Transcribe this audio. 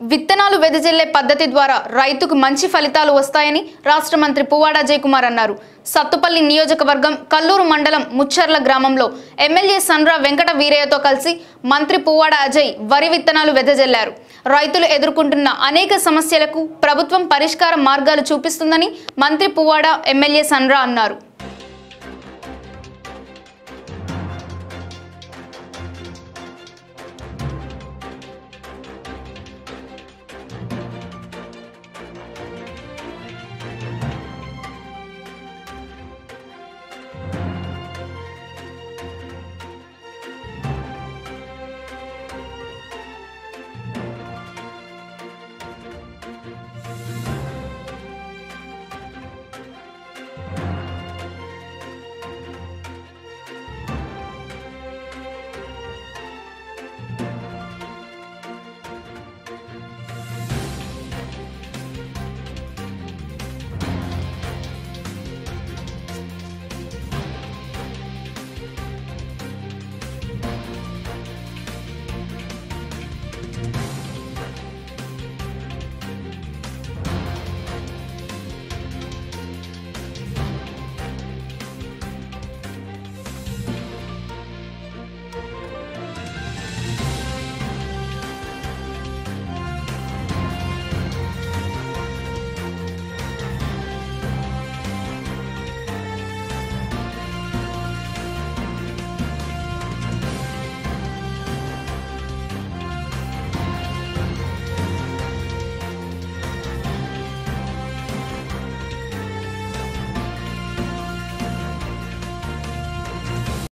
విత్తనాలు వెదజల్లే పద్ధతి ద్వారా రైతుకు మంచి ఫలితాలు వస్తాయని రాష్ట్ర మంత్రి పువ్వాడ అజయ్ కుమార్ అన్నారు. సత్తుపల్లి నియోజకవర్గం కల్లూరు మండలం ముచ్చర్ల గ్రామంలో ఎమ్మెల్యే సండ్ర వెంకట వీరయ్యతో కలిసి మంత్రి పువ్వాడ అజయ్ వరి విత్తనాలు వెదజల్లారు. రైతులు ఎదుర్కొంటున్న అనేక సమస్యలకు ప్రభుత్వం పరిష్కార మార్గాలు చూపిస్తుందని మంత్రి పువ్వాడ ఎమ్మెల్యే సండ్ర అన్నారు.